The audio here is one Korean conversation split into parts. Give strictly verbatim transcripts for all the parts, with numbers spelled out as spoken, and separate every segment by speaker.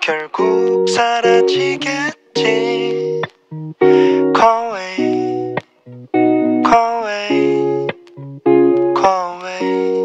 Speaker 1: 결국 사라지겠지. Call away, call away, call away.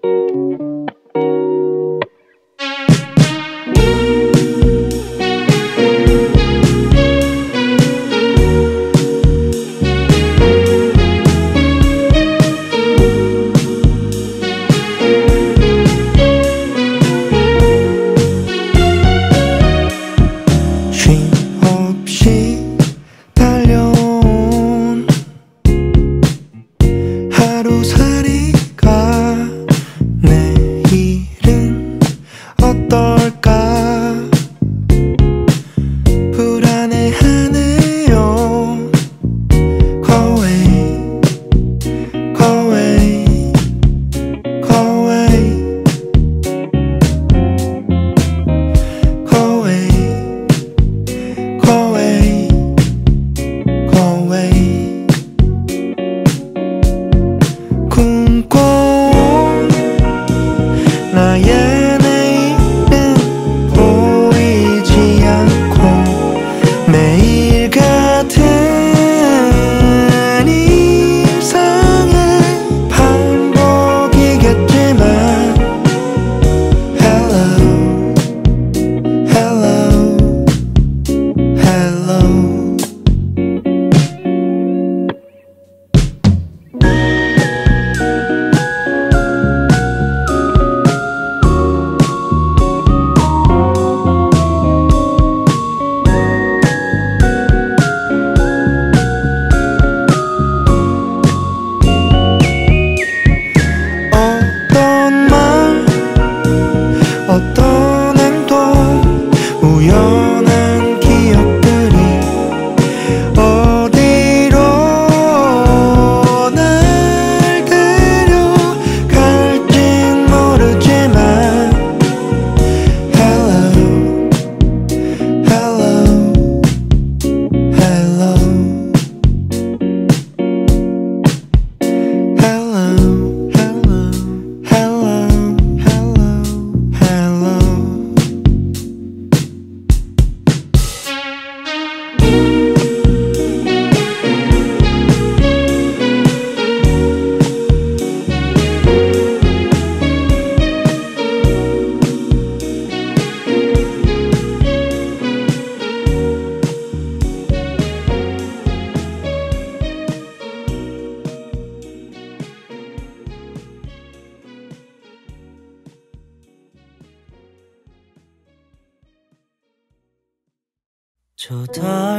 Speaker 2: 저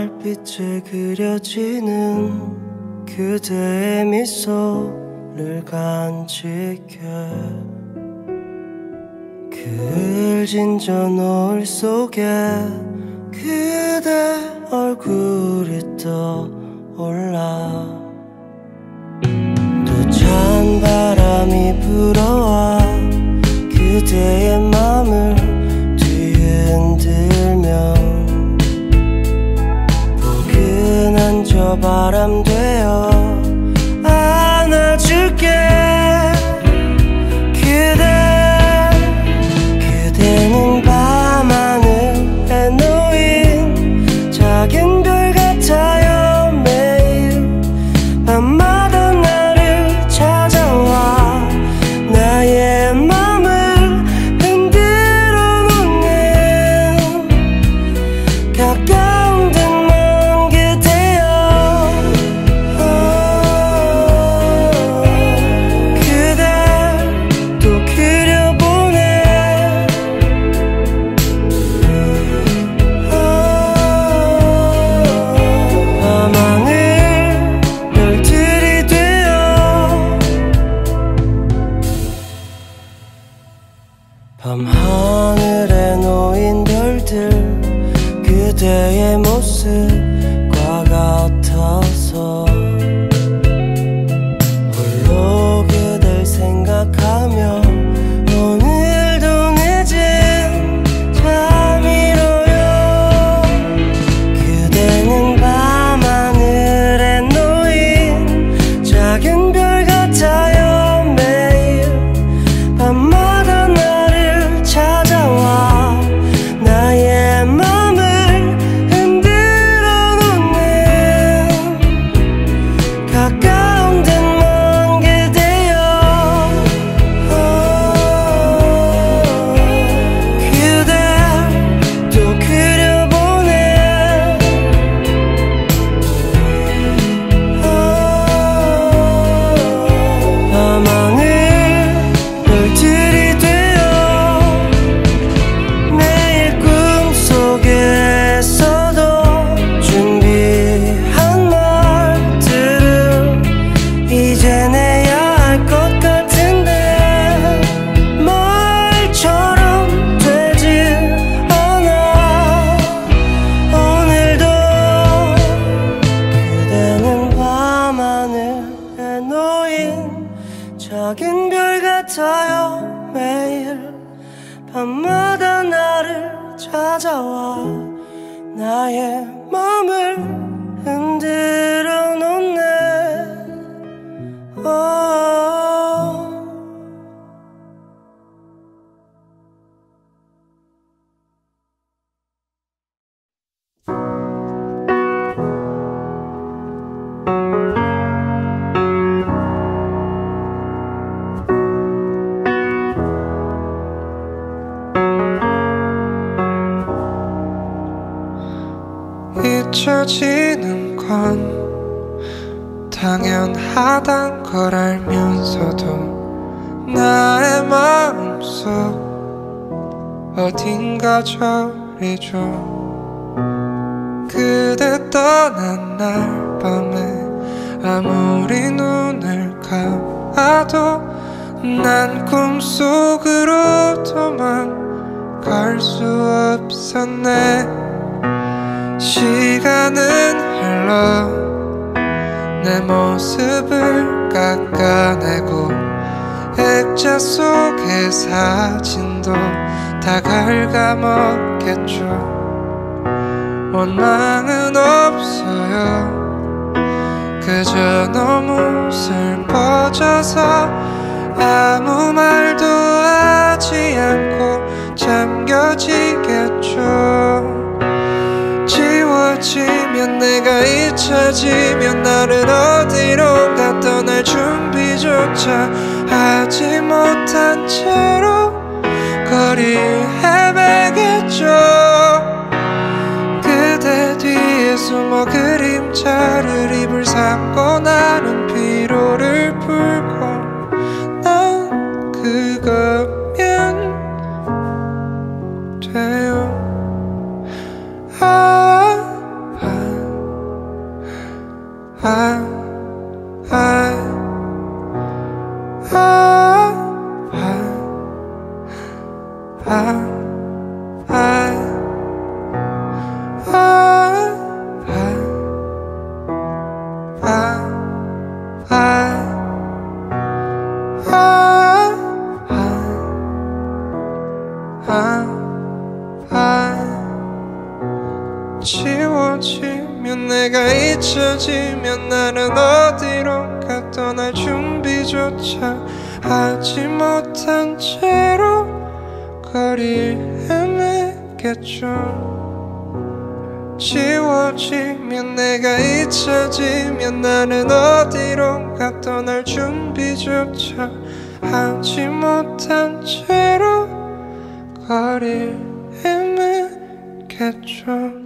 Speaker 2: 달빛에 그려지는 그대의 미소를 간직해 그 울진 노을 속에 그대 얼굴이 떠올라 또 찬 바람이 불어와 그대의 맘을 뒤흔들며 포근한 저 바람 되어 안아줄게 그대 그대는 밤하늘에 놓인 작은 별 같아요 매일 밤마다 나를 찾아와 나의 맘을 흔들어 놓는 가까운 듯 먼 그대여 찾아와 나의 맘을 흔들어 놓네.
Speaker 1: 잊혀지는 건 당연하단 걸 알면서도 나의 마음속 어딘가 저리죠. 그대 떠난 날 밤에 아무리 눈을 감아도 난 꿈속으로 도망갈 수 없었네. 시간은 흘러 내 모습을 깎아내고 액자 속의 사진도 다 갉아먹겠죠. 원망은 없어요. 그저 너무 슬퍼져서 아무 말도 하지 않고 잠겨지겠죠. 지워지면 내가 잊혀지면 나를 어디론가 떠날 준비조차 하지 못한 채로 거리를 헤매겠죠. 그대 뒤에 숨어 그림자를 입을 삼고 나는 피로를 풀고 난 그거면 돼요. 아, 아, 아, 아, 아, 아, 지워지면 내가 잊혀지면 나는 어디론가 떠날 준비조차 하지 못한 채로 거리를 헤매겠죠. 지워지면 내가 잊혀지면 나는 어디론가 떠날 준비조차 하지 못한 채로 거리를 헤매겠죠.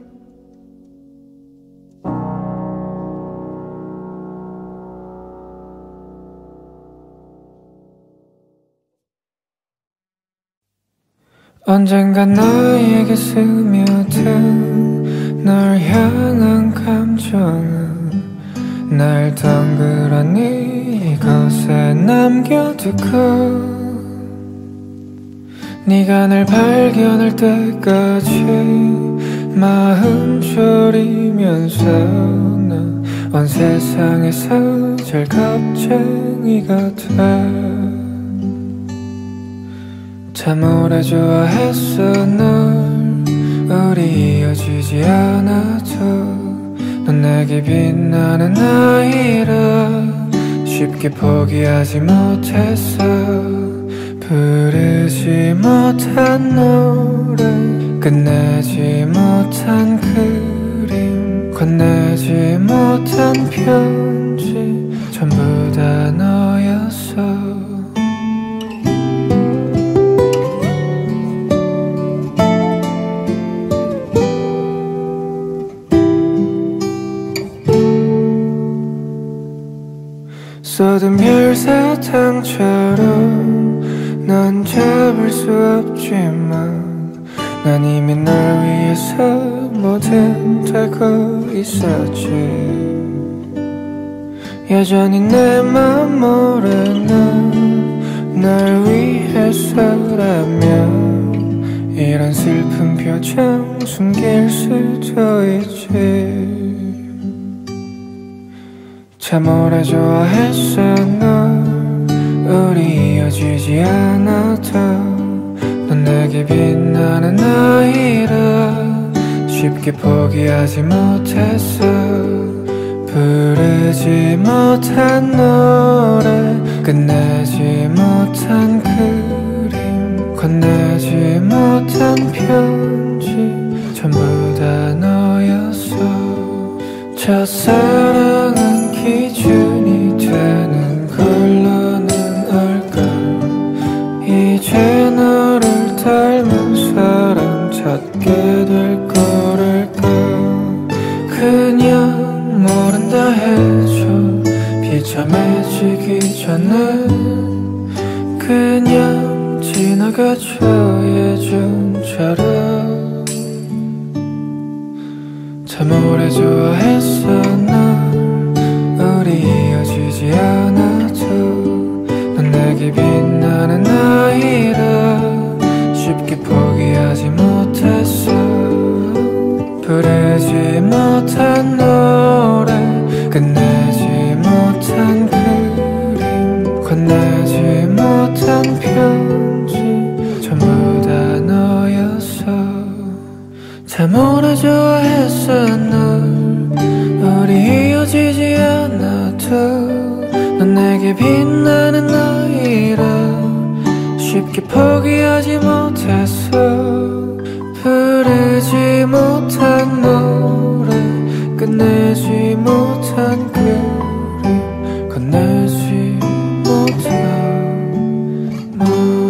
Speaker 3: 언젠가 너에게 스며든 널 향한 감정은 날 덩그러니 이곳에 남겨두고 네가 날 발견할 때까지 마음 졸이면서 난 온 세상에서 제일 겁쟁이가 돼. 참 오래 좋아했어 널. 우리 이어지지 않아도 넌 내게 빛나는 아이라 쉽게 포기하지 못했어. 부르지 못한 노래, 끝내지 못한 그림, 건네지 못한 편지, 전부 다 너였어. 쏟은 별사탕처럼 넌 잡을 수 없지만 난 이미 널 위해서 뭐든 되고 있었지. 여전히 내 맘 모르는 날 위해서라면 이런 슬픈 표정 숨길 수도 있지. 참 오래 좋아했어 널. 우리 이어지지 않아도 넌 넌 내게 빛나는 아이라 쉽게 포기하지 못했어. 부르지 못한 노래, 끝내지 못한 그림, 건네지 못한 편지, 전부 다 너였어. 첫사랑은 기준이 되는 걸로는 알까. 이제 너를 닮은 사람 찾게 될 거랄까. 그냥 모른다 해줘. 비참해지기 전에 그냥 지나가줘. 예전처럼 참 오래 좋아했어 널. 우리 이어지지 않아도 넌 내게 빛나는 아이라 쉽게 포기하지 못했어. 부르지 못한 노래, 끝내지 못한 그림, 건네지 못한 편지, 전부 다 너였어. 참 오래 좋아했어 널. 우리 이어지지 않아도 넌 내게 빛나는 아이라 쉽게 포기하지 못했어. 부르지 못한 노래, 끝내지 못한 그림, 건네지 못한 너.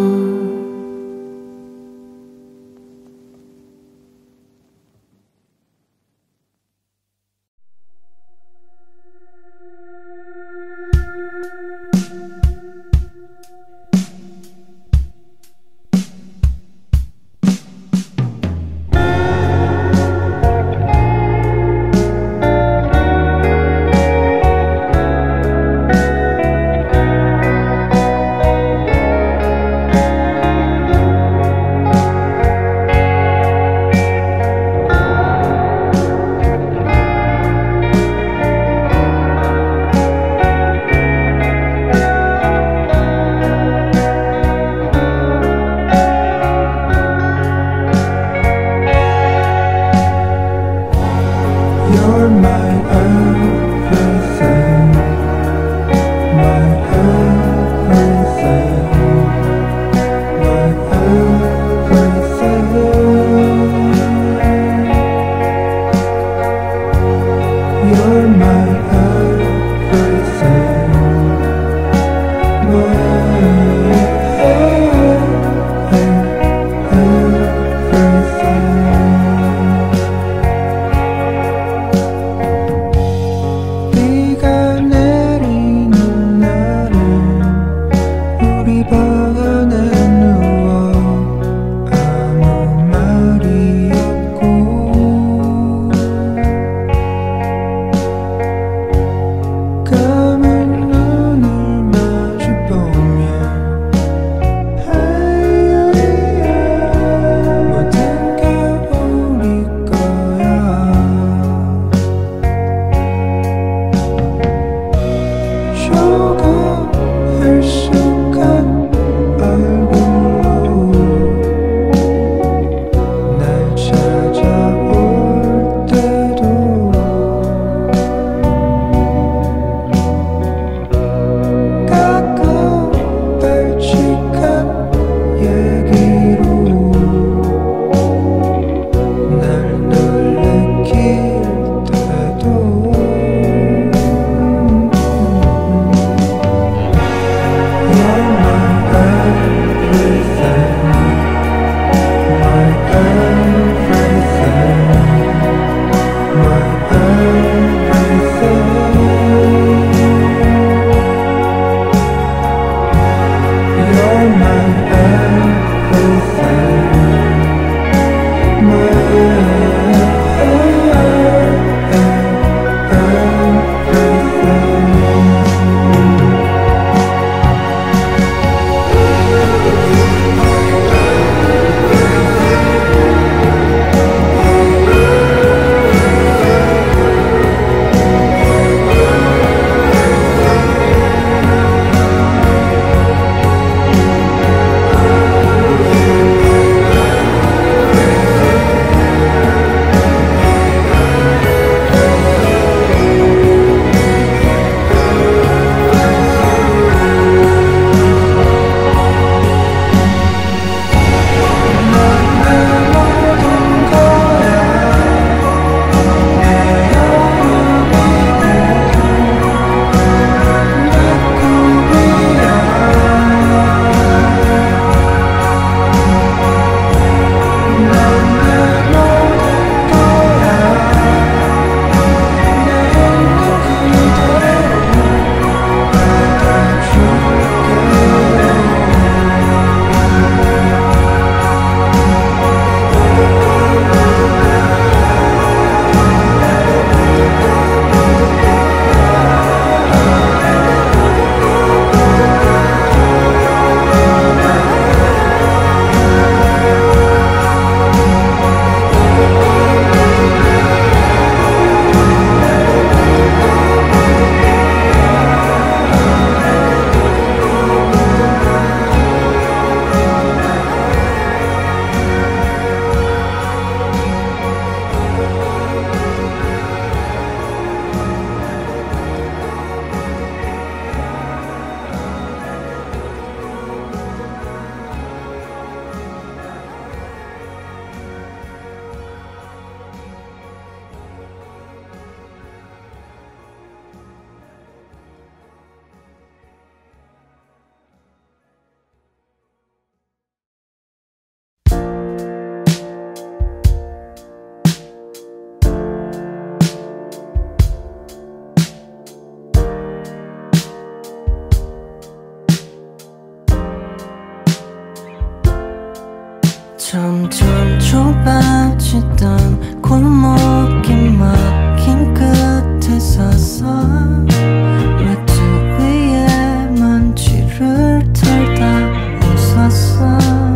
Speaker 2: 점점 좁아지던 골목이 막힌 끝에 서서 외투 위에 먼지를 털다 웃었어.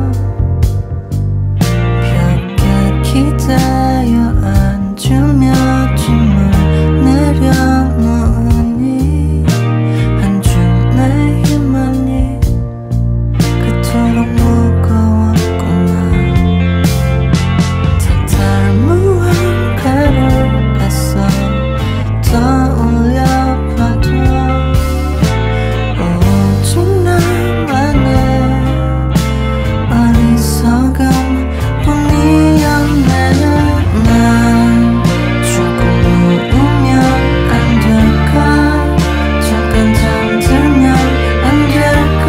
Speaker 2: 벽에 기대어 앉으며 짐을 내려놓으니 한 줌의 희망이 그토록 무거웠구나. 다들 무언가를 애써 떠올려봐도 오직 나만의 어리석음 뿐이었네. 난 조금 누우면 안 될까? 잠깐 잠들면 안 될까?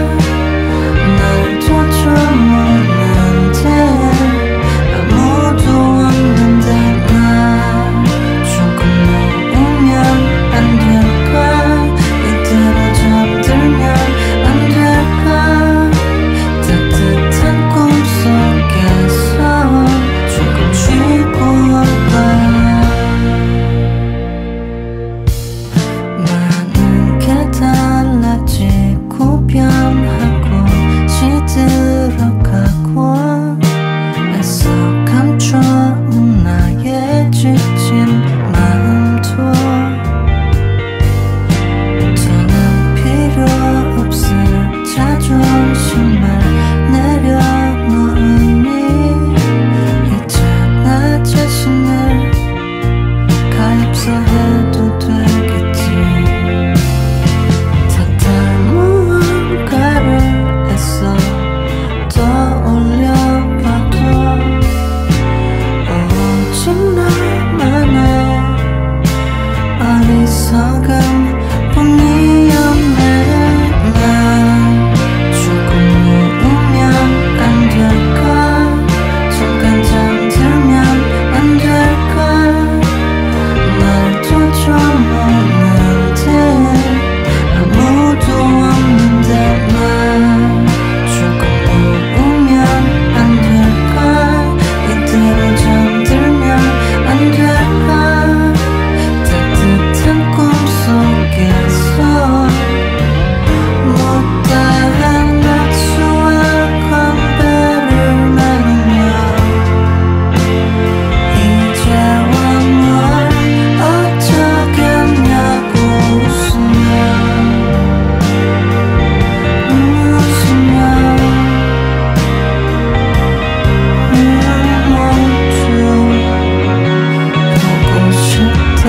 Speaker 2: 날도 저물는데 아무도 없는데 난 조금 누우면 안 될까? 이대로 잠들면 안 될까? 따뜻한 꿈속에서 조금 쉬고 올까요? 많은 게 달라지고 변하고 시들어가고 애써 감춰온 나의 지친 마음도 더는 필요 없을 자존심을 내려놓으니 이제 나 자신을 가엾어 해도 되겠지. 다들 무언가를 애써 떠올려봐도 오직 나만의 어리석음 뿐이었네. 난 조금 누우면 안 될까? 잠깐 잠들면 안 될까? 날도 저물는데 아무도 없는데 난 조금 누우면 안 될까? 이대로 잠들면 안 될까? 따뜻한 꿈속에서 못다한 낙수와 건배를 나누며 이제와 뭘 어쩌겠냐고 웃으며 웃으며 모두 보고 싶다.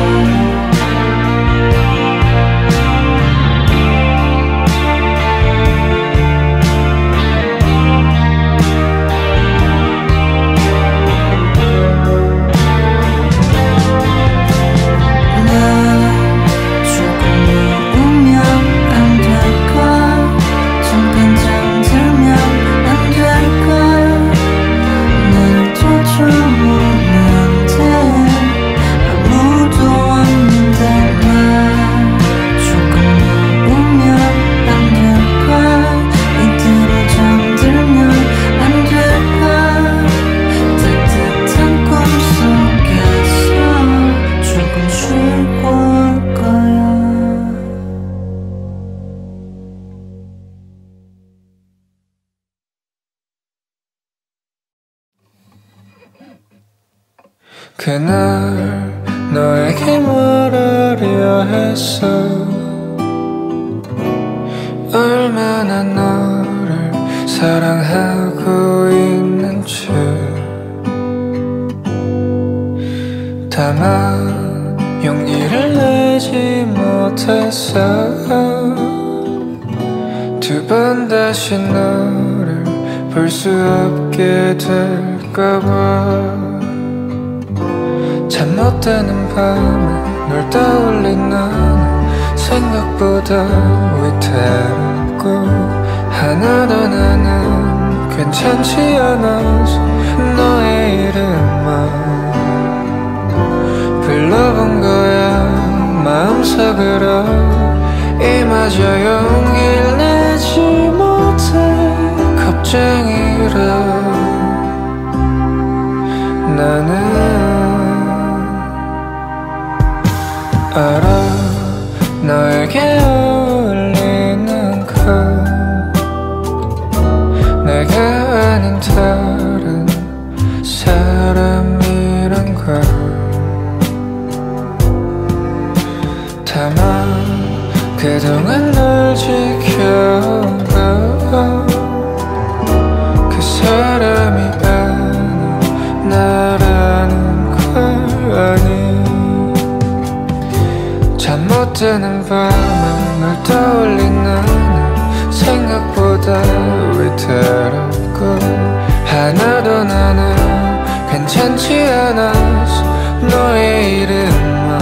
Speaker 2: 난 조금 누우면 안 될까? 잠깐 잠들면 안 될까? 날도 저물는데 아무도 없는데 난 조금 누우면 안 될까? 이대로 잠들면 안 될까? 따뜻한 꿈속에서 조금 쉬고 올 거야.
Speaker 3: 그날 너에게 말하려 했어. 얼마나 너를 사랑하고 있는지. 다만 용기를 내지 못했어. 두 번 다시 너를 볼 수 없게 될까봐. 잠 못 드는 밤에 널 떠올린 나는 생각보다 위태롭고 하나도 나는 괜찮지 않아서 너의 이름만 불러본 거야. 마음속으로 이마저 용기를 내지 못해 겁쟁이라 나는 알아 너에게 어울리는 것 내가 아닌 다른 사람이란 걸 다만 그동안 널 지켜봐 그 사람이 아닌 나라는 걸 아니 잠 못 드는 밤에 널 떠올린 나는 생각보다 위태롭고 하나도 나는 괜찮지 않아서 너의 이름만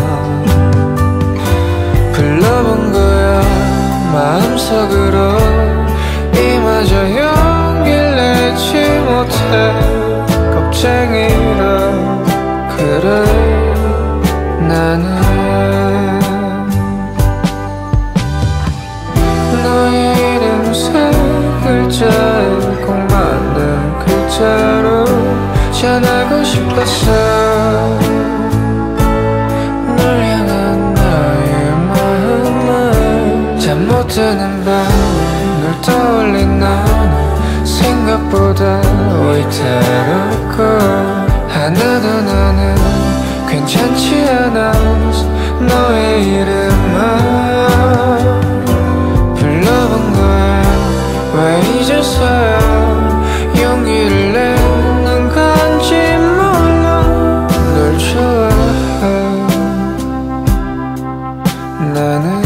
Speaker 3: 불러본 거야 마음속으로 이마저 용기를 내지 못해 겁쟁이라 그래 나는 너의 이름 세 글자에 꼭 맞는 글자로 전하고 싶었어 널 향한 나의 마음을 잠 못 드는 밤에 널 떠올린 나는 생각보다 위태롭고 하나도 나는 괜찮지 않아서 너의 이름만 불러본 거야 왜 이제서야 용기를 내는 건지 몰라 널 좋아해 나는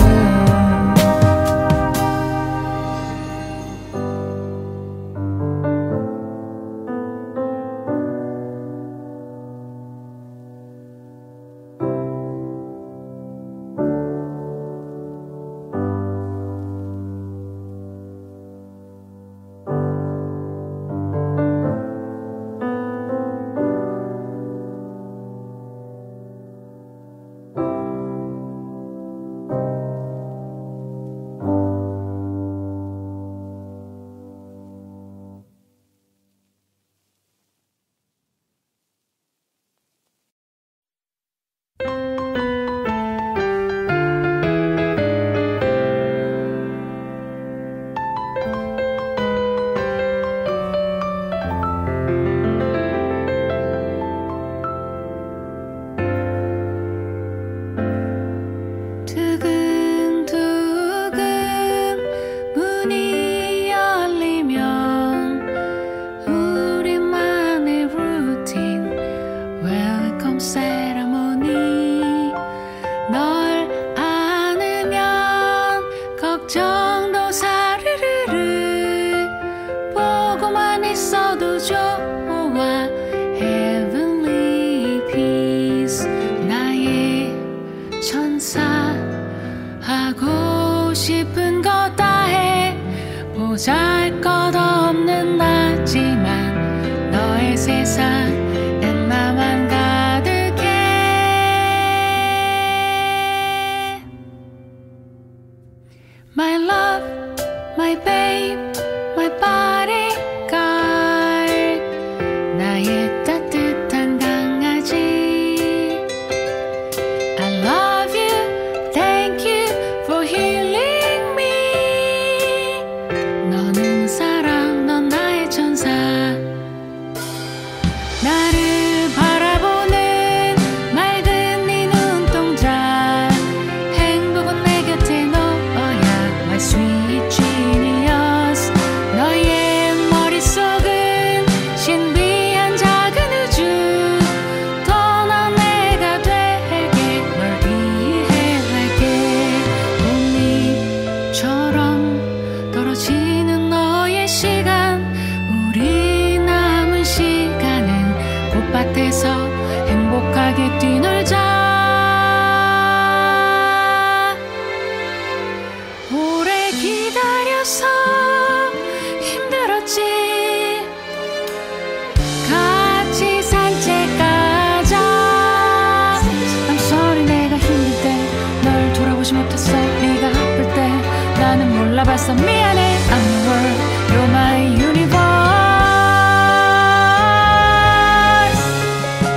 Speaker 2: 몰라봐서 미안해. I'm the world, you're my universe.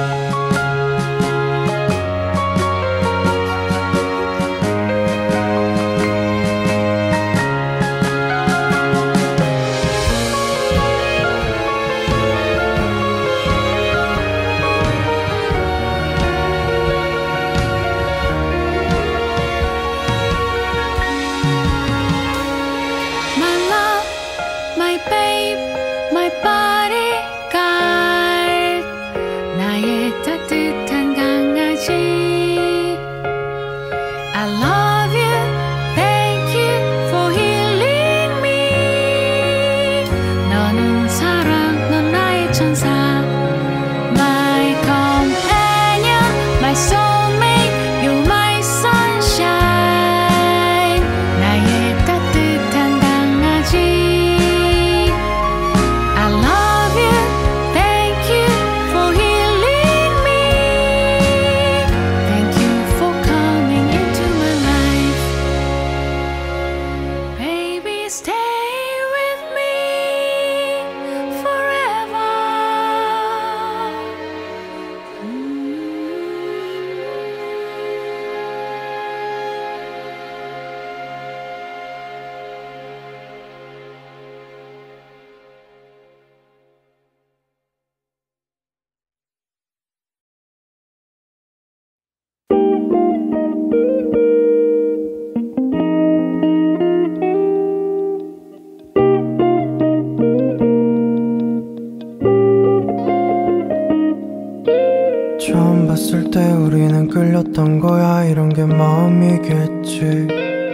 Speaker 3: 처음 봤을 때 우리는 끌렸던 거야. 이런 게 마음이겠지.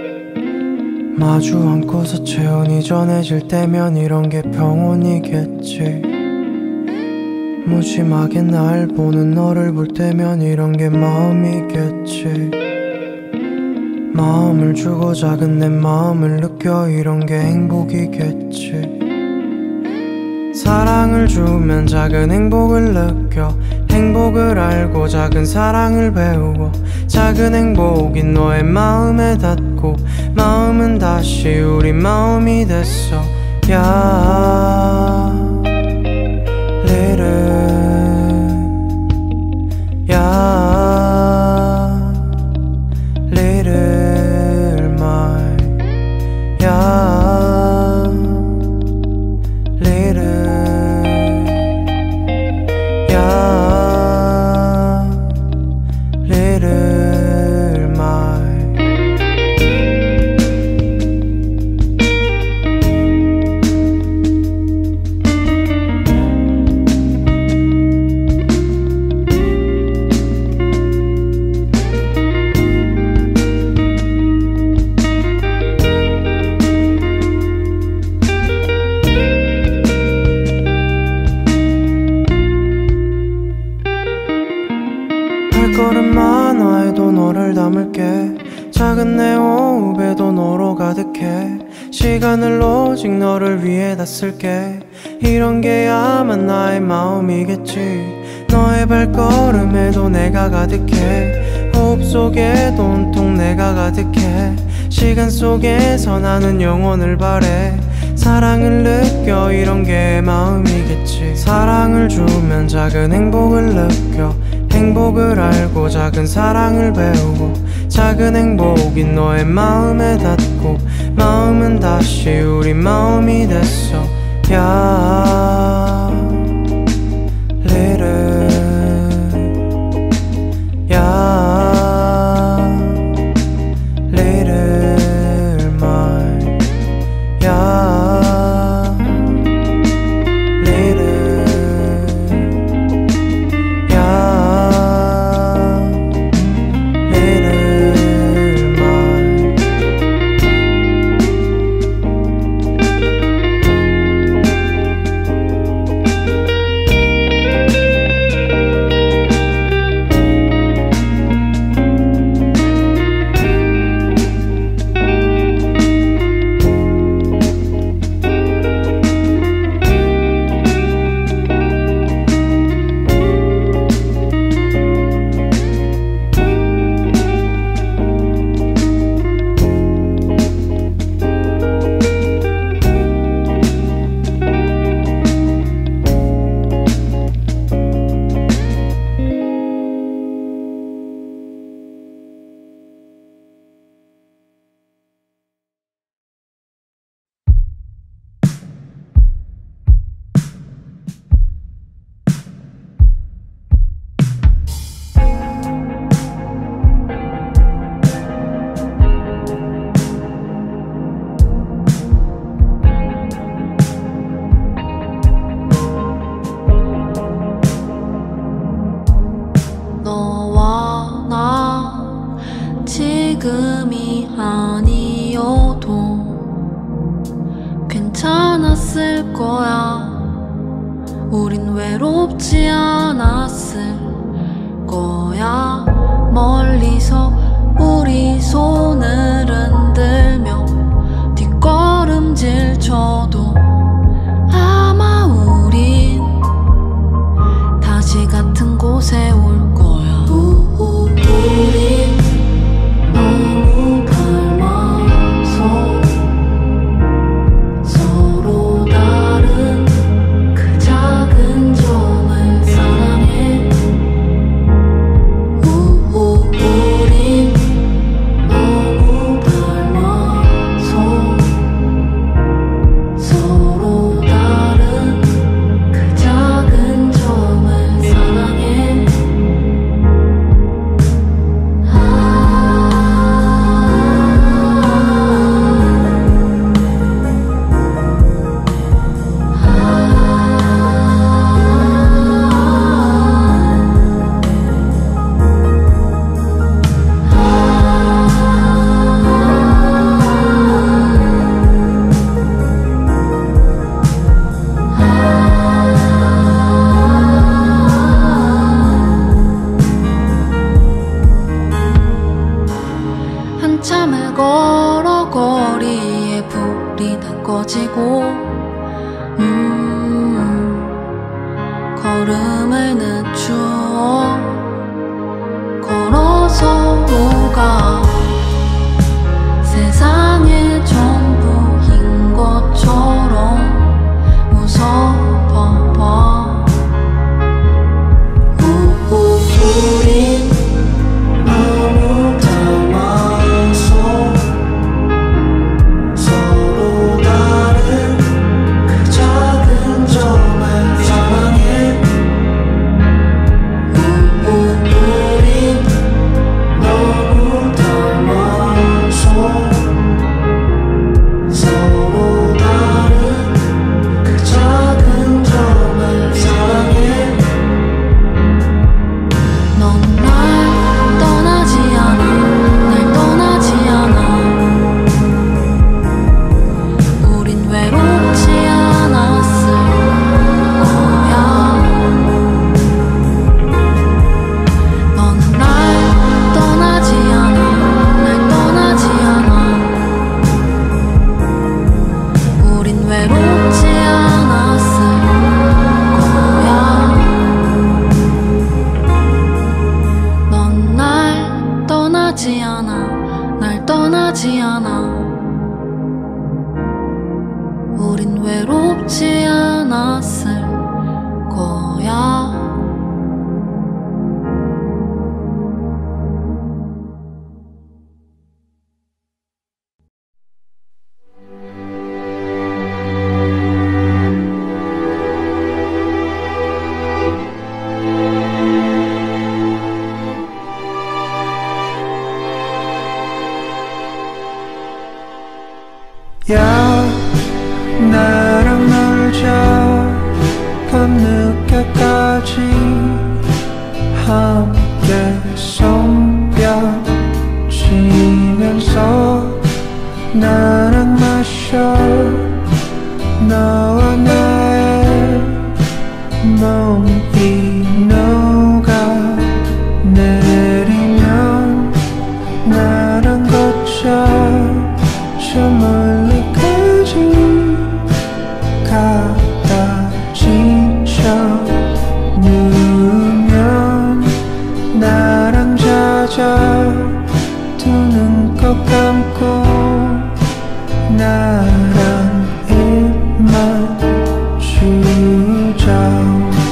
Speaker 3: 마주 앉고서 체온이 전해질 때면 이런 게 병원이겠지. 무심하게 날 보는 너를 볼 때면 이런 게 마음이겠지. 마음을 주고 작은 내 마음을 느껴 이런 게 행복이겠지. 사랑을 주면 작은 행복을 느껴. 행복을 알고 작은 사랑을 배우고. 작은 행복이 너의 마음에 닿고 마음은 다시 우리 마음이 됐어. 야 little 야 little my 야 little 야 little my 발걸음만 와해도 너를 담을게. 작은 내 호흡에도 너로 가득해. 시간을 오직 너를 위해 다 쓸게. 이런 게야만 나의 마음이겠지. 너의 발걸음에도 내가 가득해. 호흡 속에도 온통 내가 가득해. 시간 속에서 나는 영원을 바래. 사랑을 느껴 이런 게 마음이겠지. 사랑을 주면 작은 행복을 느껴. 행복을 알고 작은 사랑을 배우고. 작은 행복이 너의 마음에 닿고 마음은 다시 우리 마음이 됐어. 야 little 야 little my 야 little 야 little my
Speaker 2: 너와 나 지금이 아니어도 괜찮았을 거야. 우린 외롭지 않았을 거야. 멀리서 우리 손을 흔들며 뒷걸음질 쳐도 아마 우린 다시 같은 곳에 올 거야. 우린 너무 닮아서 서로 다른 그 작은 점을 사랑해. 우린 너무 닮아서 마음을 늦추어 걸어서 오가 세상의 전부인 것처럼 웃어봐봐. 우우 우린 너무 닮아서 서로 다른 그 작은 점을 사랑해. 우우 우린 너무 닮아서 서로 다른 그 작은 점을 사랑해. 넌 날 떠나지 않아, 날 떠나지 않아. 우린 외롭지 않았을 거야. 너는 날 떠나지 않아, 날 떠나지 않아. 우린 외롭지 않았을 거야. 넌 날 떠나지 않아, 날 떠나지 않아. 우린 외롭지 않았을 거야.
Speaker 1: 야 나랑 놀자 밤늦게까지 함께 손뼉 치면서 나랑 마셔 너와 나의 몸이 녹아 내리면 나랑 걷자 저 멀리까지 가다 지쳐 누우면 나랑 자자 두 눈 꼭 감고 나랑 입만 주자.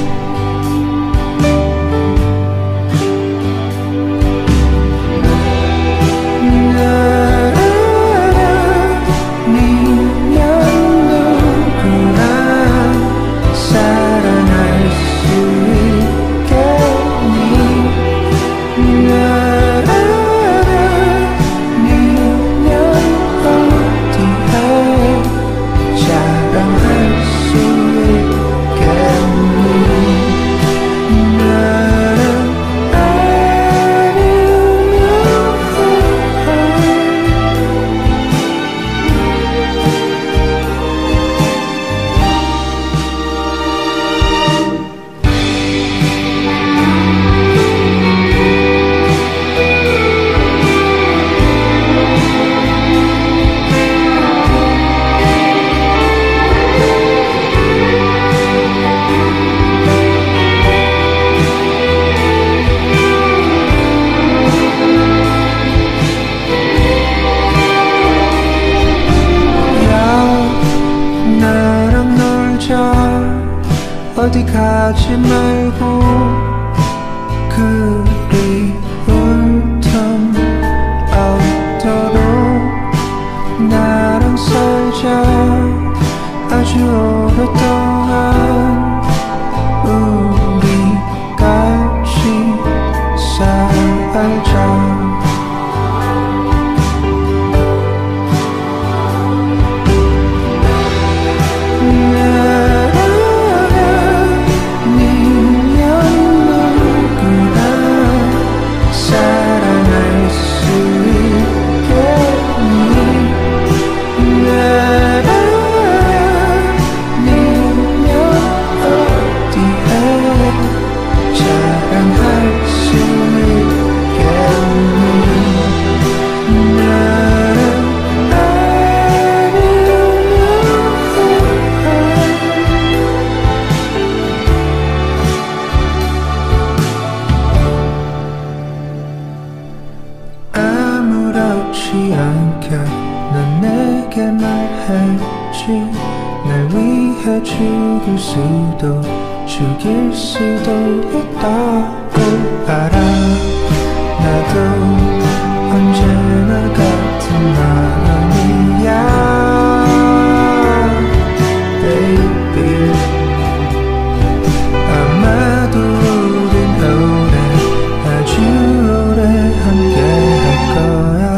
Speaker 1: 어디 가지 말고 그리울 틈 없도록 나랑 살자. 아주 오랫동안 우리 같이 살자. 다 죽일 수도 죽일 수도 있다고 알아. 나도 언제나 같은 마음이야 baby. 아마도 우린 오래 아주 오래 함께 할 거야.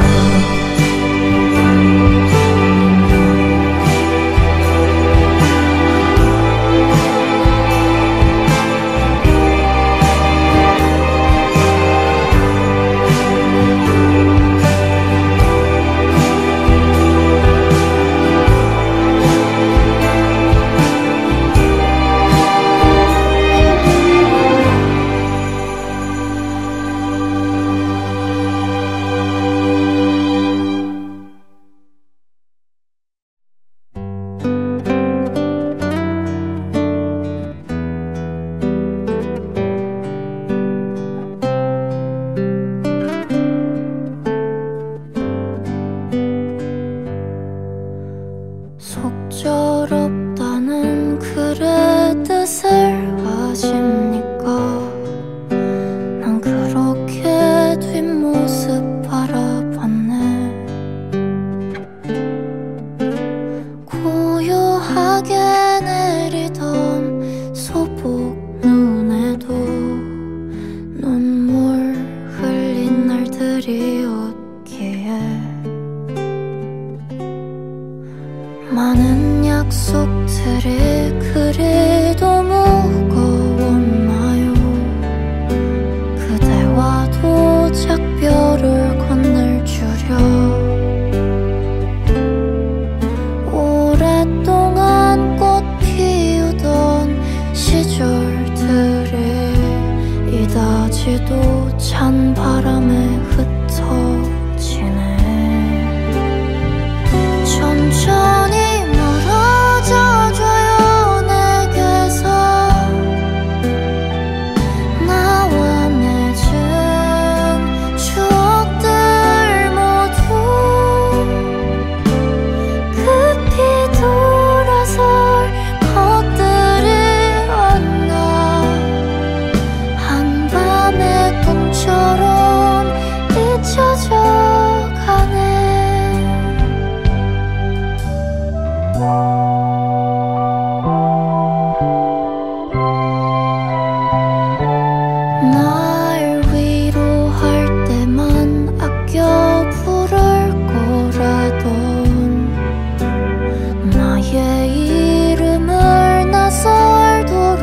Speaker 2: 속절없다는 그의 뜻을 아십니까? 난 그렇게 뒷모습 바라봤네. 고요하게 내리던 소복 눈에도 눈물 흘린 날들이었기에 많은 약속들이 그리도 무거웠나요? 그대와도 작별을 건넬 줄여 오랫동안 꽃 피우던 시절들이 이다지도 찬 바람에 흩어지네. 천천히 멀어져줘요 내게서. 나와 맺은 추억들 모두 급히 돌아설 것들이 없나. 한밤의 꿈처럼 잊혀져 가네. 날 위로할 때만 아껴 부를 거라던 나의 이름을 낯설도록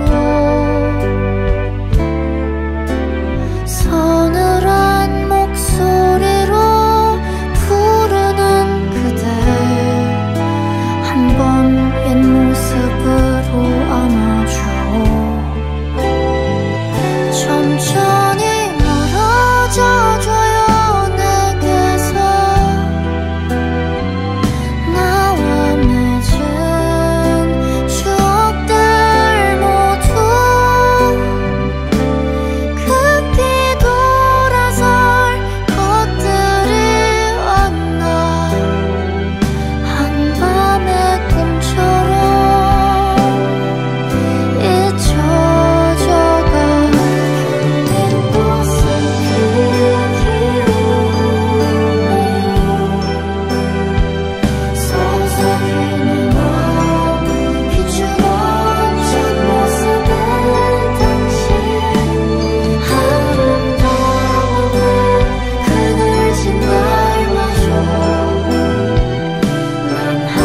Speaker 2: 서늘한 목소리로 부르는 그대. 한 번 옛 모습으로 안아주오. 천천히 멀어져줘요 내게서. 나와 맺은 추억들 모두 급히 돌아설 것들이 없나. 한밤의 꿈처럼 잊혀져가. 긴 모습 그리우네요. 서서히는 마음 비추던 첫 모습은 당신. 아름다움은 그늘진 날마저 난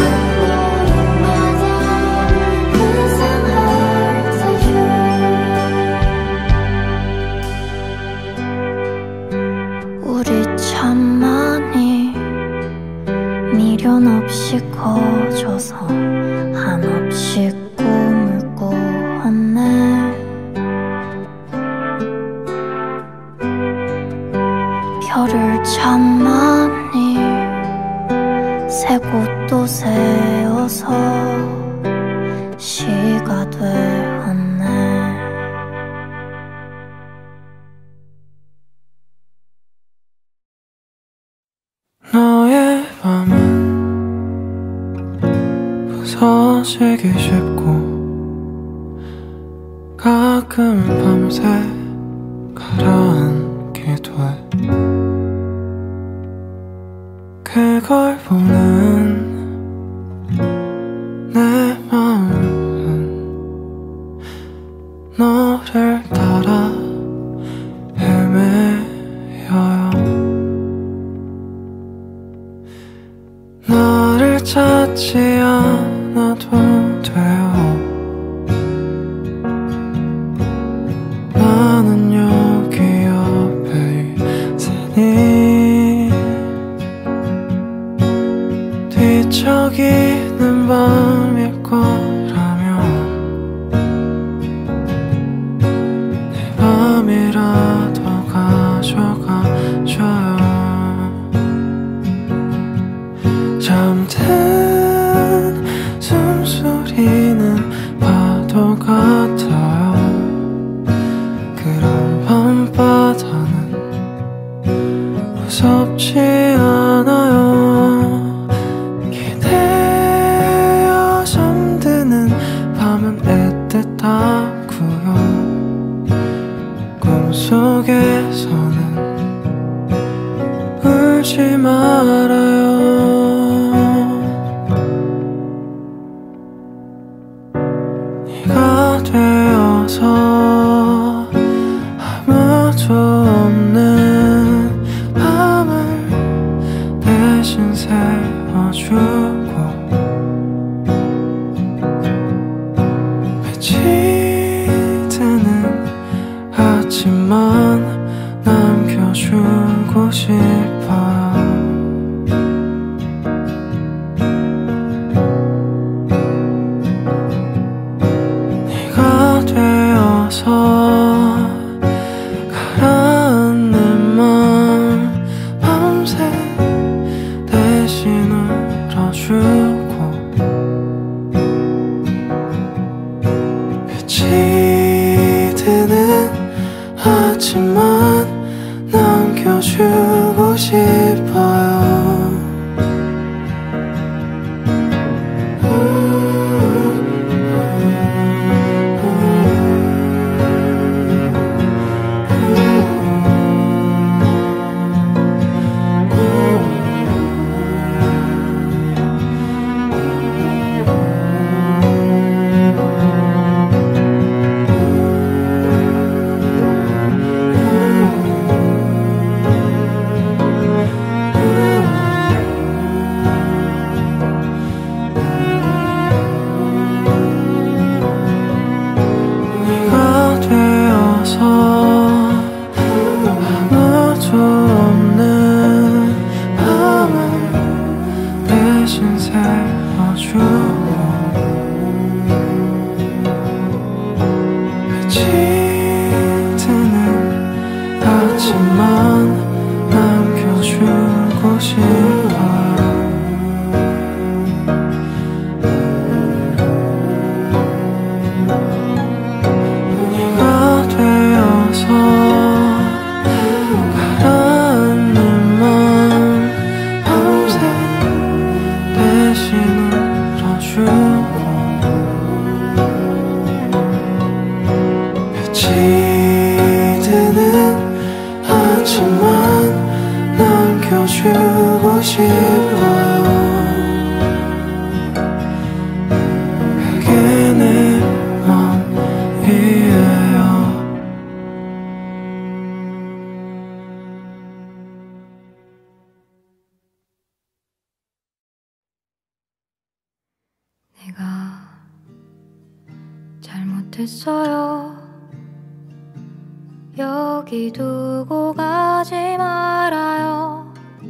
Speaker 2: 하루마다 이상할 테죠. 우리 참 많이 미련 없이 커져서 한없이 꿈을 꾸었네. 별을 참 많이 세고 또 세어서 시가 되었네.
Speaker 3: 너의 밤은 부서져 꺼지기 쉽고 가끔 밤새 가라앉게 돼. 그걸 보는 내 마음은 너를 따라 헤매여요. 나를 찾지 않아도 돼요. 나는 여기 옆에 있으니 뒤척이는 밤일 거라면 내 밤이라도 가져가줘요. 잠든 숨소리는 파도 같아요. 그런 밤바다는 무섭지 않아요. 기대어 잠드는 밤은 애틋하고요. 꿈속에서는 울지 말아요. 네가 되어서 아무도 없는 밤을 대신 세워주고 빛이 드는 아침만 남겨주고 싶어요. 네가 되어서 가라앉는 맘 밤새 대신 울어주고 빛이 드는 아침만 남겨주고 싶어요. 주고 싶어요. 그게 내 맘이에요.
Speaker 2: 내가 잘못했어요. 여기 두고 가지 말아요.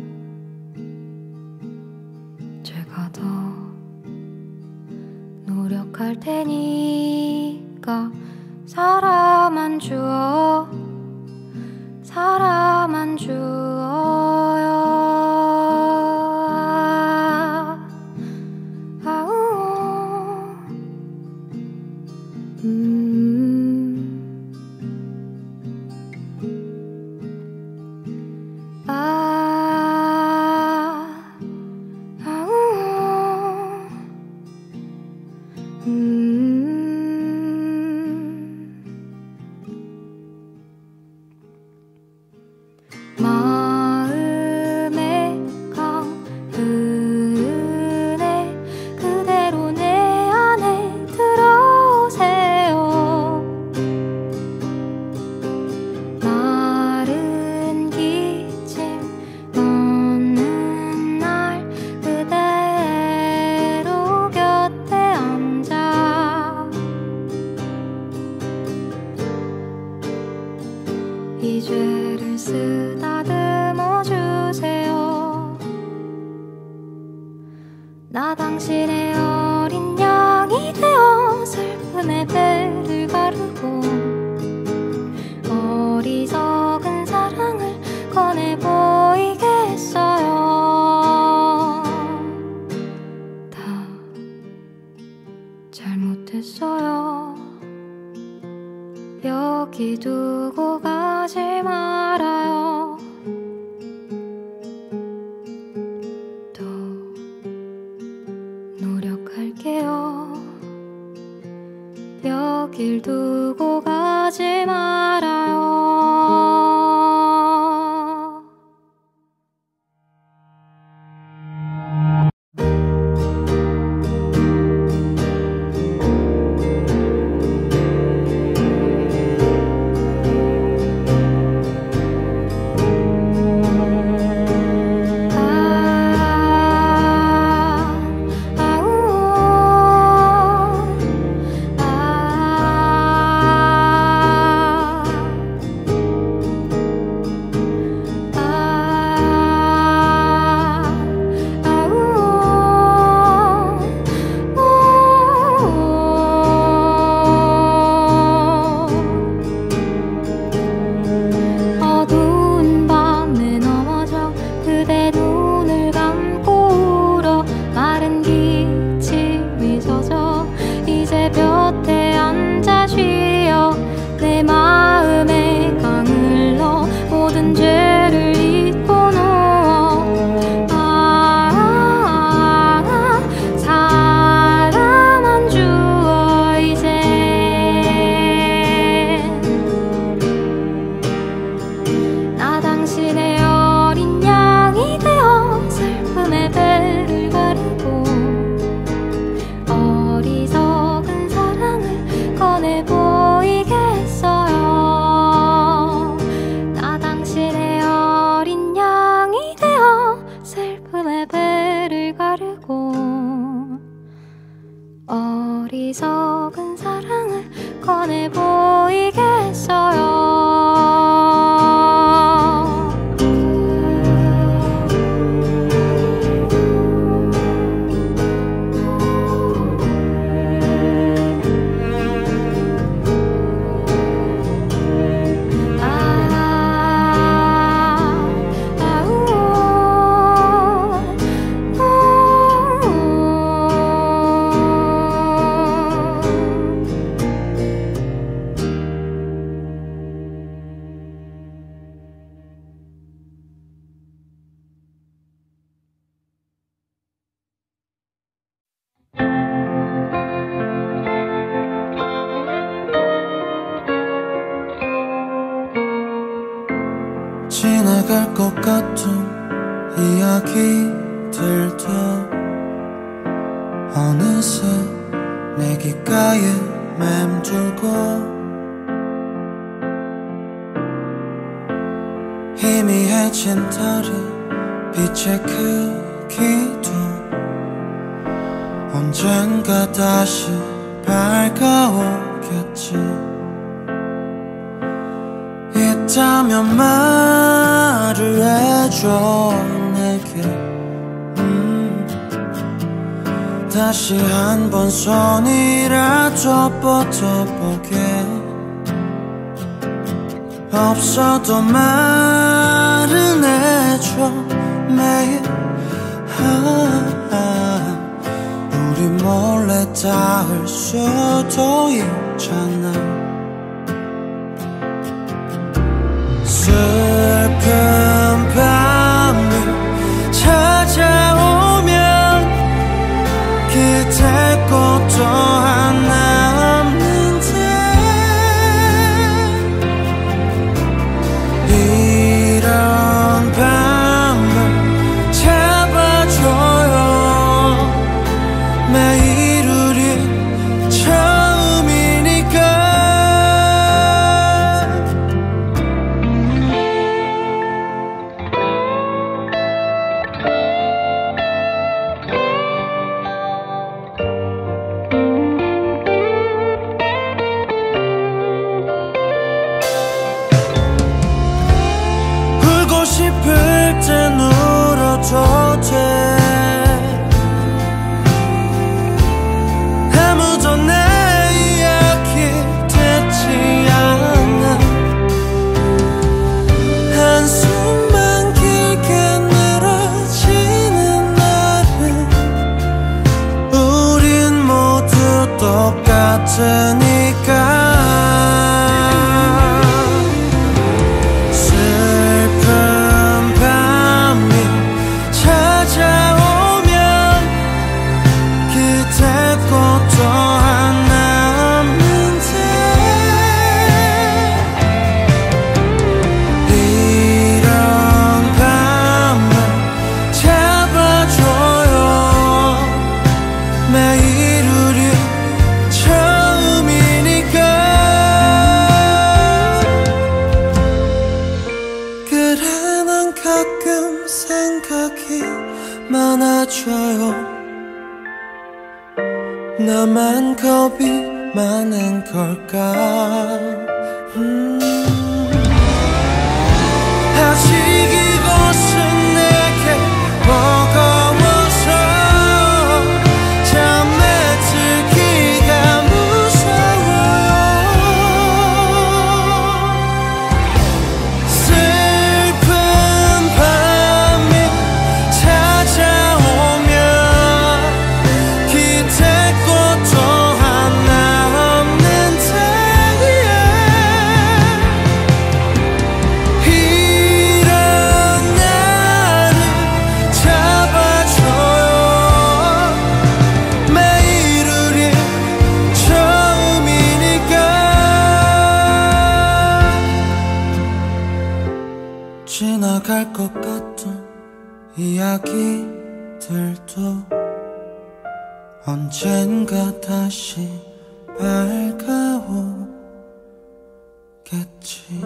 Speaker 2: 제가 더 노력할 테니까 사람 안 주어 사람 안 주어요. 아우 음 아, 아우 이 죄를 쓰다듬어 주세요. 나 당신의 어린 양이 되어 슬픔의 배를 가르고 어리석은 사랑을 꺼내 보이겠어요. 다 잘못했어요. 여기 두고 가지 말아요. 더 노력할게요. 여길 두고 가지 말아요. 어리석은 사랑을 꺼내 보이겠어요.
Speaker 3: 지나갈 것 같은 이야기들도 어느새 내 귓가에 맴돌고 희미해진 달의 빛의 크기도 언젠가 다시 밝아오겠지. 있다면 말을 해줘 내게. 음, 다시 한 번 손이라도 뻗어보게. 없어도 말은 해줘 매일. 아, 아, 우리 몰래 닿을 수도 있잖아. 슬픈 밤이 찾아오면 그대 것도 안 남는데 이런 밤을 잡아줘요. 매일 우리 처음이니까. 잊어도 돼. 아무도 내 이야기 듣지 않아. 한숨만 길게 늘어지는 날은 우린 모두 똑같으니까. 나만 겁이 많은 걸까. 음. 아직 이곳은 내게 버거워서 잠에 들기가 무서워요. 슬픈 밤이 찾아오면 기대고 지나갈 것 같은 이야기들도 언젠가 다시 밝아오겠지.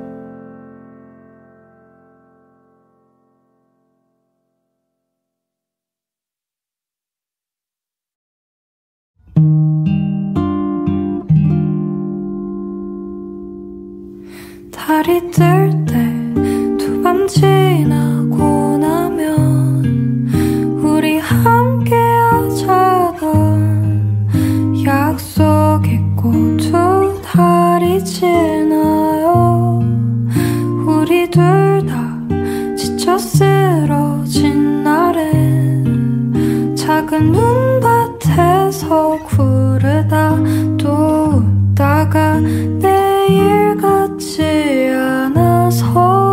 Speaker 2: 달이 뜰 때 두 밤 지나고 나면 우리 함께 하자던 약속 잊고 두 달이 지나요. 우리 둘 다 지쳐 쓰러진 날엔 작은 눈밭에서 구르다 또 웃다가 내일 같지 않아서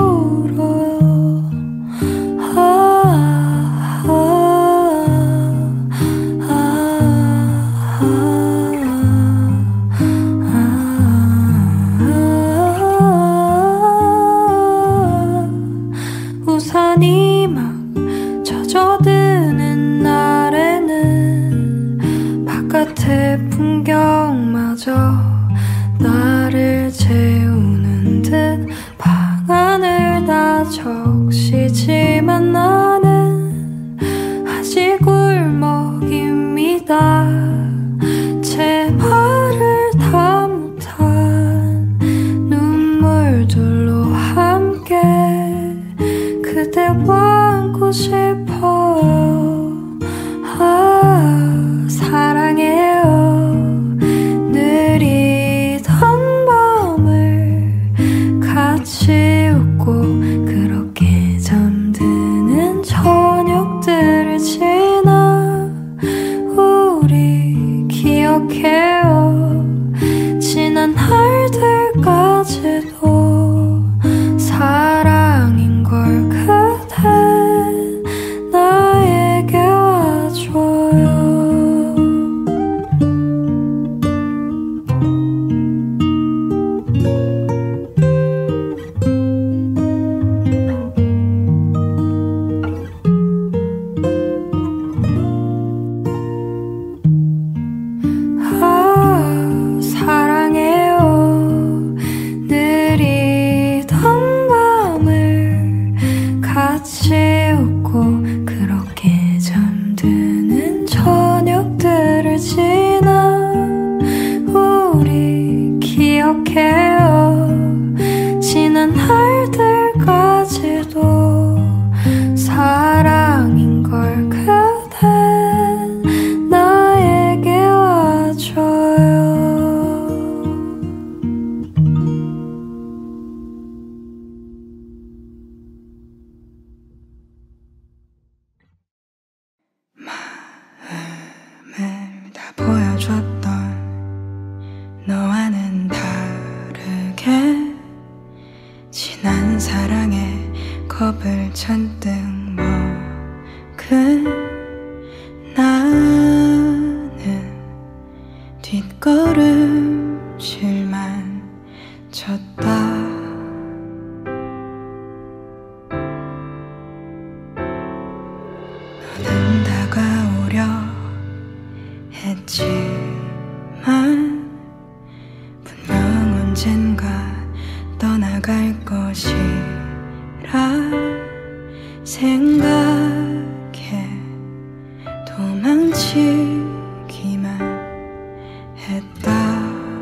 Speaker 2: 우산이 막 젖어드는 날에는 바깥의 풍경마저 나를 재우는 듯 방 안을 다 적시지만 나는 아직 울먹입니다. 제 말을 다 못한 눈물들로 함께 그대와 안고 싶어요. 아, 사랑해요. 느리던 밤을 같이 웃고 그렇게 잠드는 저녁들을 지나 우리 기억해요. 지난 날들까지도 사랑인 걸 그댄 지난 사랑에 겁을 잔뜩 먹은 나는 뒷걸음질만 쳤다. 너는 다가오려 했지만 분명 언젠가 떠나갈 것이라 생각해 도망치기만 했다.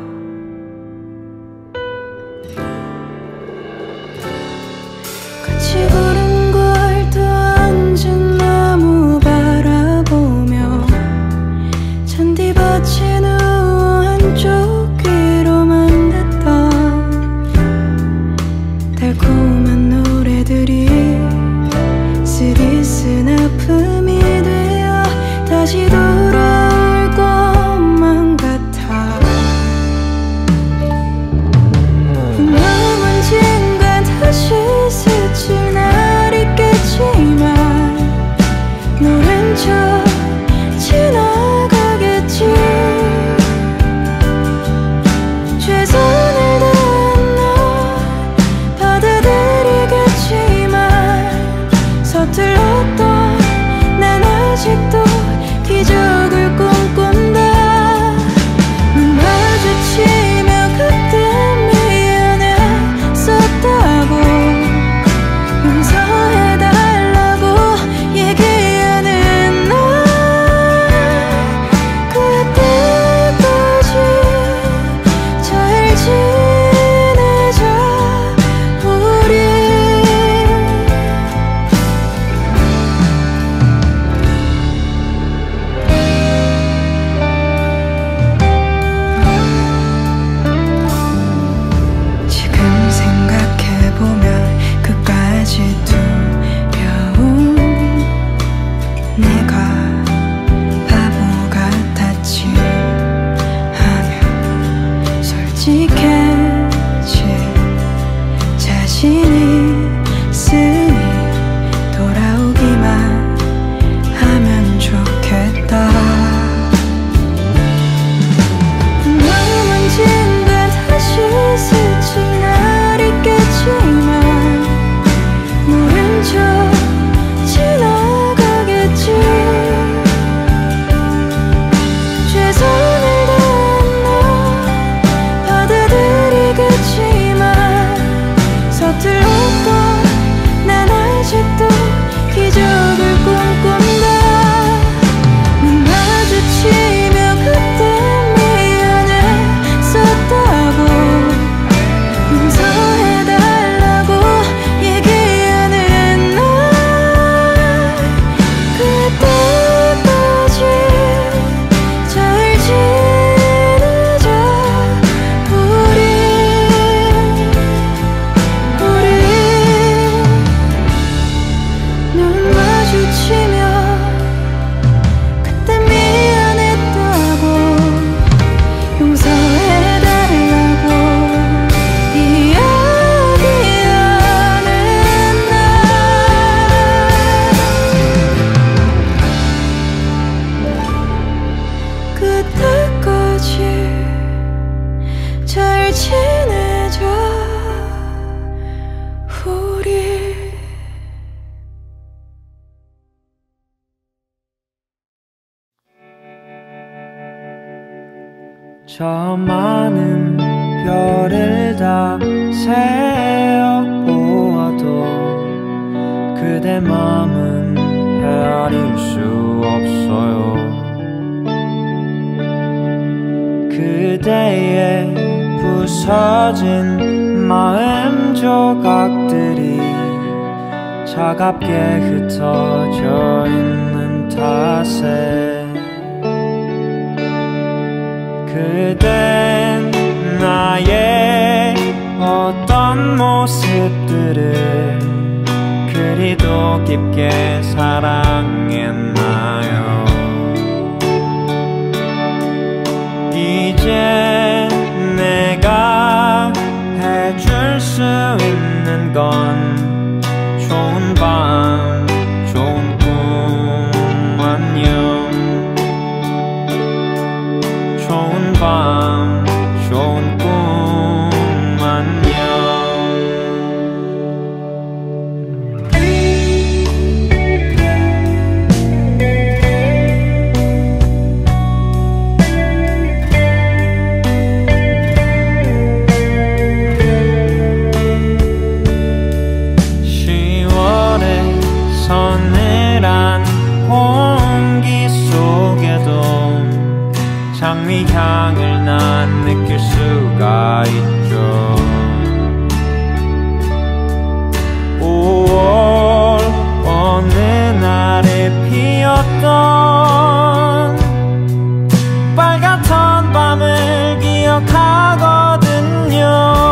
Speaker 2: 같이 걸은 걸도 앉은 나무 바라보며 잔디밭에 누워 한쪽 귀로만 듣던 달콤한 노래들이 쓰디쓴 아픔이 되어 다시 돌아올 것만 같아. 분명 언젠가 다시 스칠 날 있겠지만 노랜 척 지나가겠지. 최선을 다한 널 받아들이겠지만 서툴렀던 난 아직도 기적을 꿈꾼다. 눈 마주치며 그때 미안했었다고 용서해달라고 얘기하는 날 그때까지 잘 지내자 우리. 지금 생각해보면 끝까지 두려운 내가 바보 같았지 하면 솔직해질 자신이 있으니 돌아오기만 하면 좋겠다. 분명 언젠가 다시 스칠 날 있겠지만 모른 척 지나가겠지. 최선을 다한 널 받아들이겠지만 서툴렀던 난 아직도 기적을 꿈꾼다. 눈 마주치며 그때 미안했었다고 용서해달라고 얘기하는 날 그때까지 잘 지내자 우리. 우리 눈 마주치며 그때 미안했다고 용서해달라고 이야기하는 날 그때까지 잘 지내자 우리.
Speaker 3: 저 많은 별을 다 세어보아도 그대 맘은 헤아릴 수 없어요. 그대의 부서진 마음 조각들이 차갑게 흩어져 있는 탓에 그댄 나의 어떤 모습들을 그리도 깊게 사랑했나요. 이제 내가 해줄 수 있는
Speaker 4: 건 좋은 밤 좋은 꿈 안녕. 좋은 밤 좋은 꿈 안녕. 시월의 서늘한 공기 속에도 장미향을 난 느낄 수가 있죠. 오월 어느 날에 피었던 빨갛던 밤을 기억하거든요.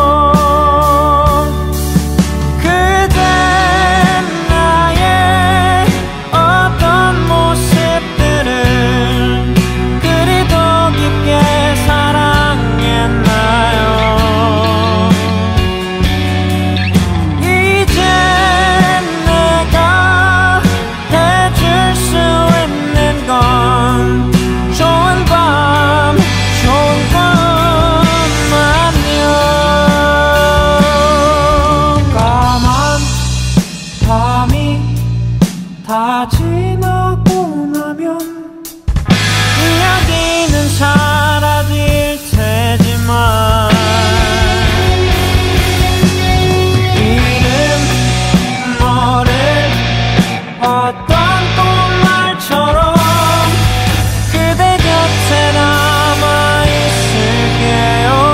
Speaker 4: 다 지나고 나면 이야기는 사라질 테지만 이름 모를 어떤 꽃말처럼 그대 곁에 남아있을게요.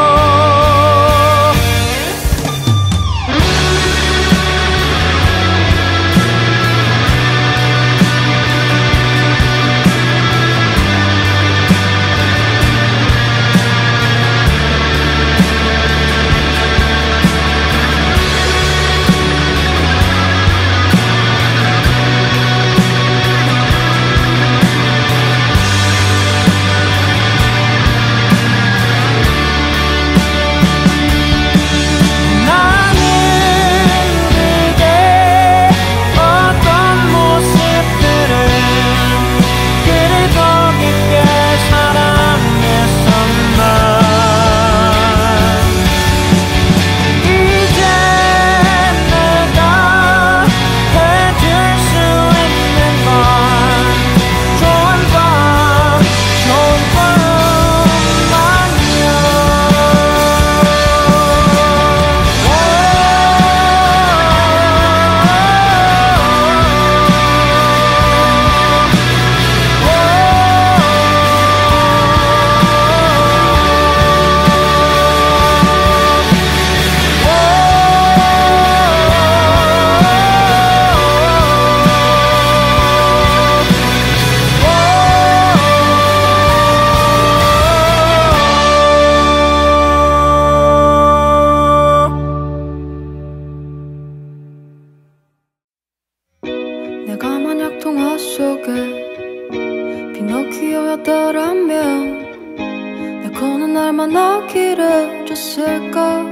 Speaker 2: 내가 만약 동화 속에 피노키오였더라면 내 코는 얼마나 길어졌을까.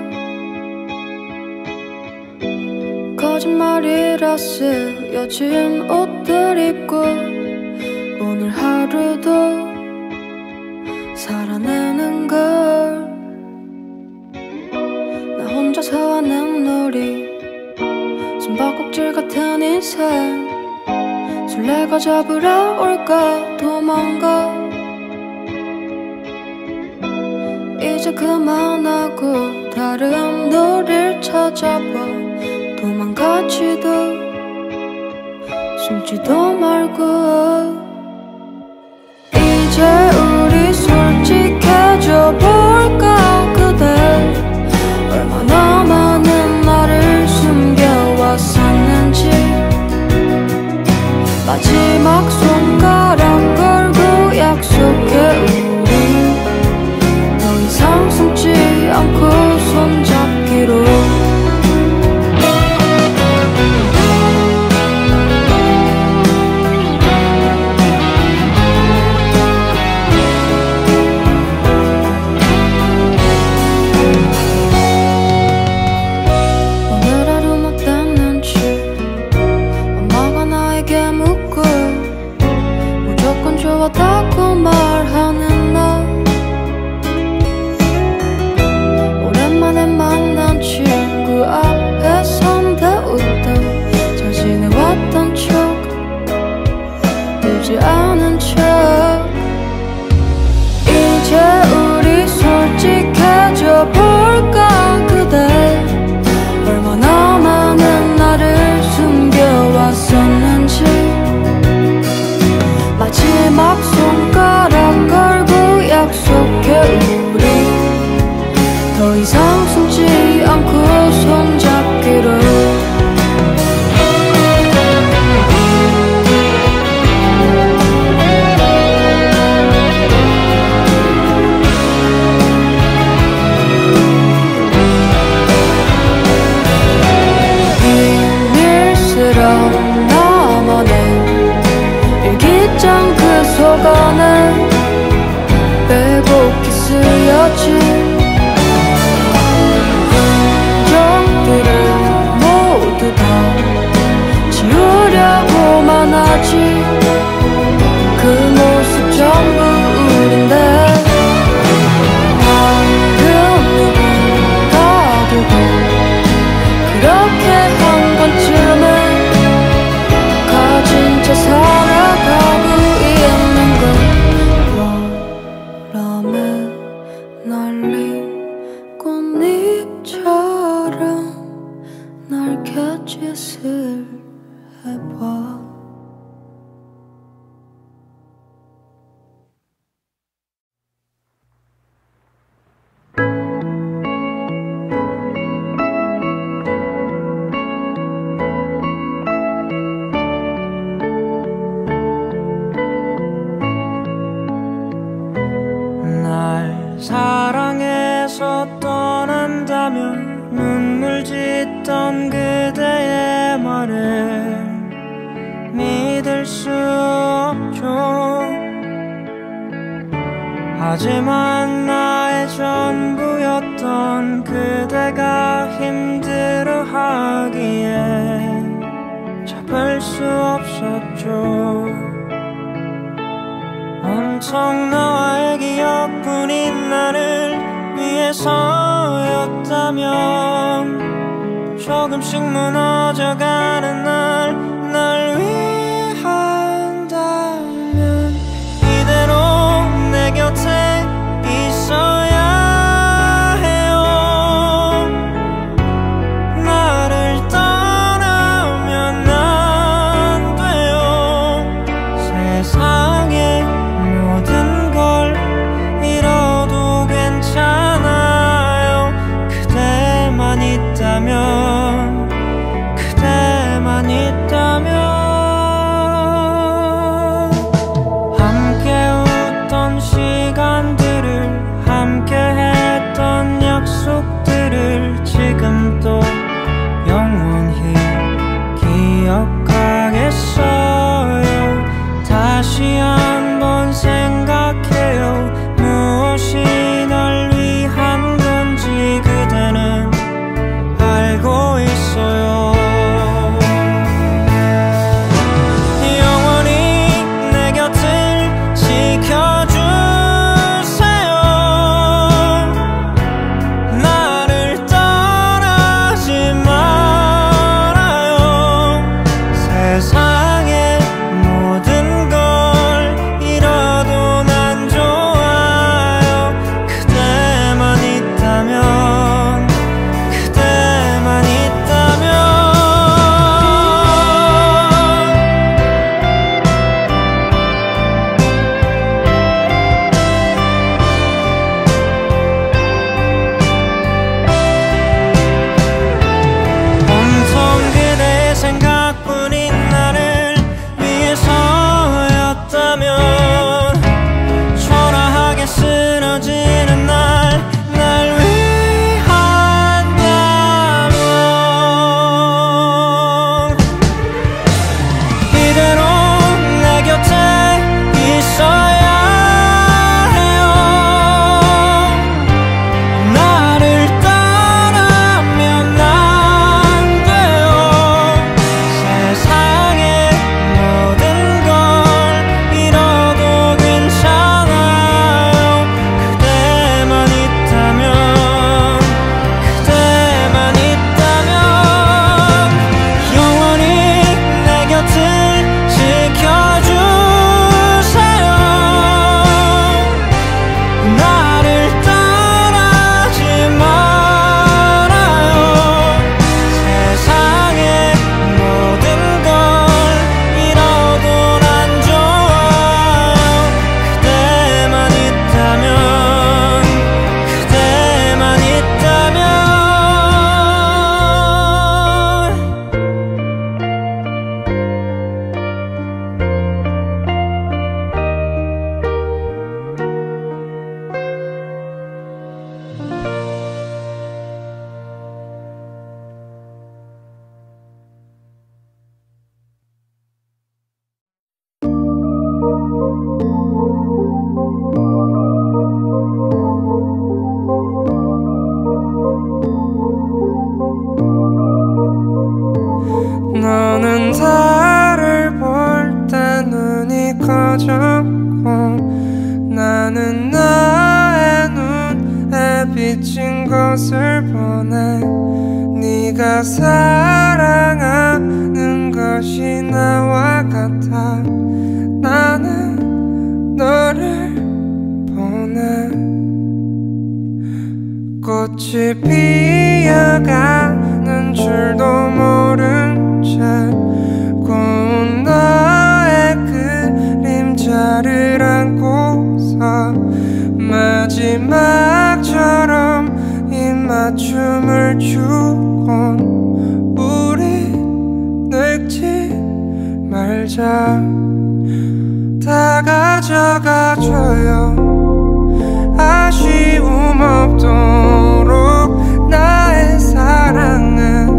Speaker 2: 거짓말이라 쓰여진 옷들 입고 오늘 하루도 살아내는 걸. 나 혼자서 하는 놀이 숨바꼭질 같은 인생. 술래가 잡으러 올까 도망가. 이제 그만하고 다른 놀이를 찾아봐. 도망가지도 숨지도 말고. 이제 우리 솔직해져 볼까. 그대 얼마나 많은 나를 숨겨왔었는지. 마지막 손가락 걸고 약속해 우리 더 이상 숨지 않고 손잡기로. 짓을 해봐.
Speaker 3: 사랑해서 떠난다면 눈물 짓던 그대의 말을 믿을 수 없죠. 하지만 나의 전부였던 그대가 힘들어하기에 잡을 수 없었죠. 온통 너와의 기억뿐인 나를 위해서였다면 조금씩 무너져가는 날, 날 위한다면 이대로 내 곁에 있어야 해요. 나를 떠나면 안 돼요. 세상에 모든 걸 잃어도 괜찮아요. 그대만 있다면, 그대만 있다면. 함께 웃던 시간들을, 함께 했던 약속들을 지금도 영원히 기억하겠어요. 다시 한번 생각해요. 무엇이 널 위한 건지 그대는 알고 있어요. 영원히 내 곁을 지켜주세요. 나를 떠나지 말아요. 세상에 모든 걸 잃어도 난 좋아요. 그대만 있다면, 그대만 있다면. 온통 그대의 생각뿐인 나를 위해서였다면 초라하게 쓰러지는 날, 날 위한다면 이대로 내 곁에 있어야 해요. 나를 떠나면 안 돼요. 세상에 모든 걸 잃어도 괜찮아요. 그대만 있다면, 그대만 있다면. 영원히 내 곁을 지켜주세요. 나를 떠나지 말아요. 세상에 모든 걸 잃어도 난 좋아요. 그대만 있다면, 그대만 있다면. 너는 달을 볼 때 눈이 커졌고 나는 나의 눈에 비친 것을 보내. 네가 사랑하는 것이 나와 같아. 나는 너를 보내. 꽃이 피어가는 줄도 모르는 진짜 다 가져가줘요. 아쉬움 없도록 나의 사랑은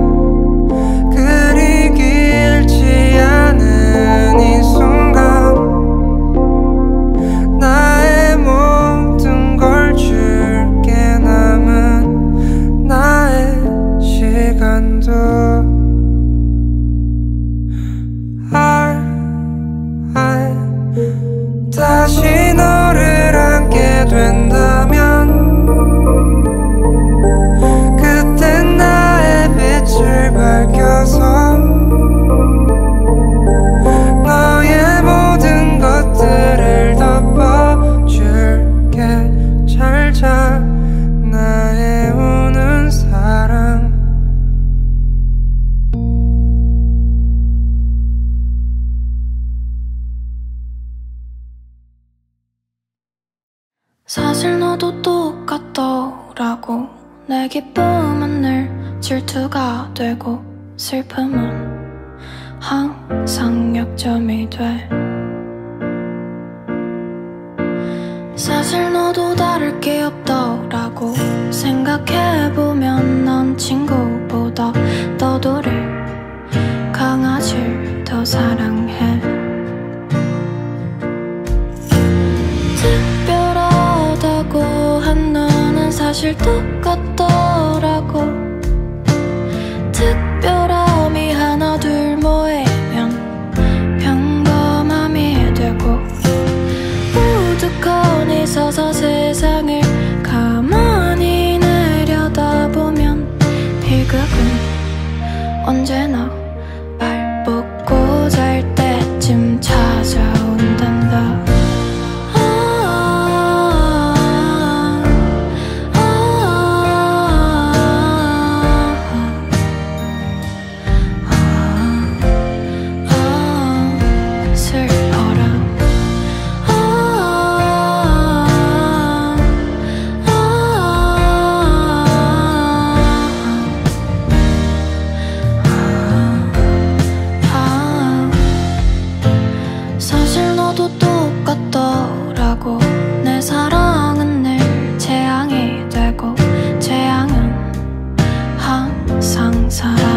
Speaker 3: 그리 길지 않은 이 순간 나의 모든 걸 줄게. 남은 나의 시간도 I, I 다시 너를 안게 된다면 그땐 나의 빛을 밝혀서 너의 모든 것들을 덮어줄게. 잘 자 나의 우는 사랑.
Speaker 2: 사실 너도 똑같더라고. 내 기쁨은 늘 질투가 되고 슬픔은 항상 약점이 돼. 사실 너도 다를 게 없더라고. 생각해보면 넌 친구보다 너도를 강아지를 더 사랑해. 특별하다고 한 너는 사실 똑같더라고. 특별함이 하나 둘 모이면 평범함이 되고 우두커니 서서 세상을 가만히 내려다보면 비극은 언제나 발 뻗고 잘 때쯤 찾아온단다. 내 사랑은 늘 재앙이 되고 재앙은 항상 사랑